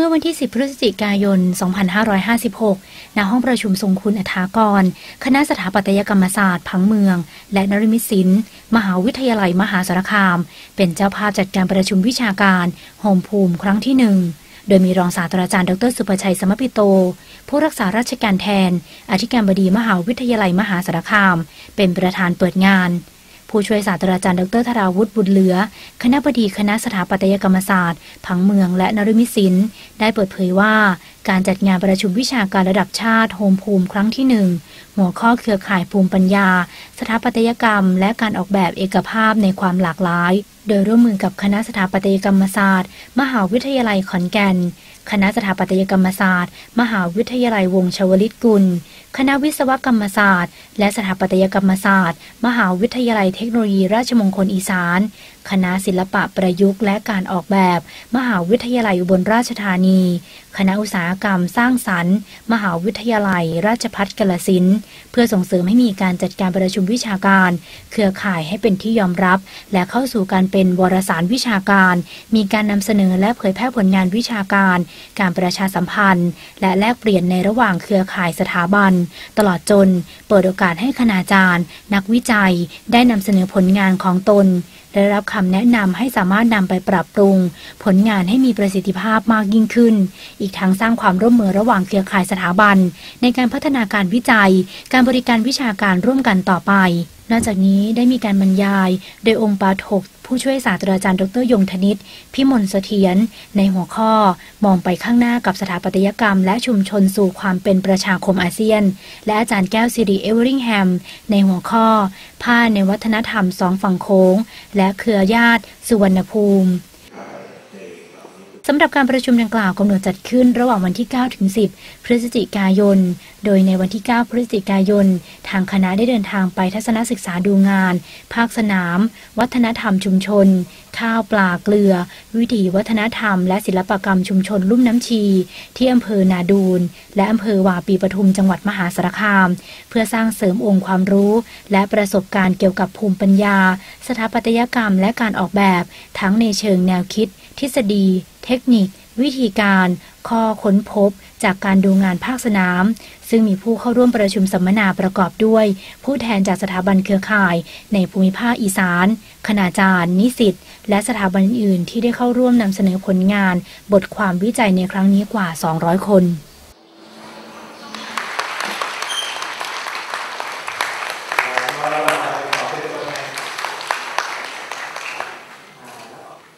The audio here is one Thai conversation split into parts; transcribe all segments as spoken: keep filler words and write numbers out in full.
อวันที่สิบพฤศจิกายนสองพันห้าร้อยห้าสิบหกณห้องประชุมทรงคุณอัฏฐากรคณะสถาปัตยกรรมศาสตร์ผังเมืองและนฤมิตศิลป์มหาวิทยาลัยมหาสารคามเป็นเจ้าภาพจัดการประชุมวิชาการโฮมภูมิครั้งที่หนึ่งโดยมีรองศาสตราจารย์ดรสุภชัยสมปิโตผู้รักษาราชการแทนอธิการบดีมหาวิทยาลัยมหาสารคามเป็นประธานเปิดงานผู้ช่วยศาสตราจารย์ดรธราวุฒิบุญเหลือคณบดีคณะสถาปัตยกรรมศาสตร์ผังเมืองและนฤมิตศิลป์ได้เปิดเผยว่าการจัดงานประชุมวิชาการระดับชาติโฮมภูมิครั้งที่หนึ่งหัวข้อเครือข่ายภูมิปัญญาสถาปัตยกรรมและการออกแบบเอกภาพในความหลากหลายโดยร่วมมือกับคณะสถาปัตยกรรมศาสตร์มหาวิทยาลัยขอนแก่นคณะสถาปัตยกรรมศาสตร์มหาวิทยาลัยวงศ์ชวลิตกุลคณะวิศวกรรมศาสตร์และสถาปัตยกรรมศาสตร์มหาวิทยาลัยเทคโนโลยีราชมงคลอีสานคณะศิลปะประยุกต์และการออกแบบมหาวิทยาลัยอุบลราชธานีคณะอุตสาหกรรมสร้างสรรค์มหาวิทยาลัยราชภัฏกาฬสินธุ์เพื่อส่งเสริมให้มีการจัดการประชุมวิชาการเครือข่ายให้เป็นที่ยอมรับและเข้าสู่การเป็นวารสารวิชาการมีการนำเสนอและเผยแพร่ผลงานวิชาการการประชาสัมพันธ์และแลกเปลี่ยนในระหว่างเครือข่ายสถาบันตลอดจนเปิดโอกาสให้คณาจารย์นักวิจัยได้นำเสนอผลงานของตนได้รับคำแนะนำให้สามารถนำไปปรับปรุงผลงานให้มีประสิทธิภาพมากยิ่งขึ้นอีกทั้งสร้างความร่วมมือระหว่างเครือข่ายสถาบันในการพัฒนาการวิจัยการบริการวิชาการร่วมกันต่อไปนอกจากนี้ได้มีการบรรยายโดยองค์ปาถกผู้ช่วยศาสตราจารย์ดรยงธนิตพิมลเสถียรในหัวข้อมองไปข้างหน้ากับสถาปัตยกรรมและชุมชนสู่ความเป็นประชาคมอาเซียนและอาจารย์แก้วสิริเอเวอริงแฮมในหัวข้อผ้าในวัฒนธรรมสองฝั่งโค้งและเครือญาติสุวรรณภูมิสำหรับการประชุมดังกล่าวกำหนดจัดขึ้นระหว่างวันที่เก้าถึงสิบพฤศจิกายนโดยในวันที่เก้าพฤศจิกายนทางคณะได้เดินทางไปทัศนศึกษาดูงานภาคสนามวัฒนธรรมชุมชนข้าวปลาเกลือวิถีวัฒนธรรมและศิลปกรรมชุมชนลุ่มน้ำชีที่อำเภอนาดูนและอำเภอวาปีปทุมจังหวัดมหาสารคามเพื่อสร้างเสริมองค์ความรู้และประสบการณ์เกี่ยวกับภูมิปัญญาสถาปัตยกรรมและการออกแบบทั้งในเชิงแนวคิดทฤษฎีเทคนิควิธีการข้อค้นพบจากการดูงานภาคสนามซึ่งมีผู้เข้าร่วมประชุมสัมมนาประกอบด้วยผู้แทนจากสถาบันเครือข่ายในภูมิภาคอีสานคณาจารย์นิสิตและสถาบันอื่นที่ได้เข้าร่วมนำเสนอผลงานบทความวิจัยในครั้งนี้กว่าสองร้อยคน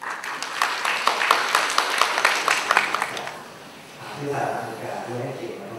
ที่สถาบันการด้วยให้เกียรติ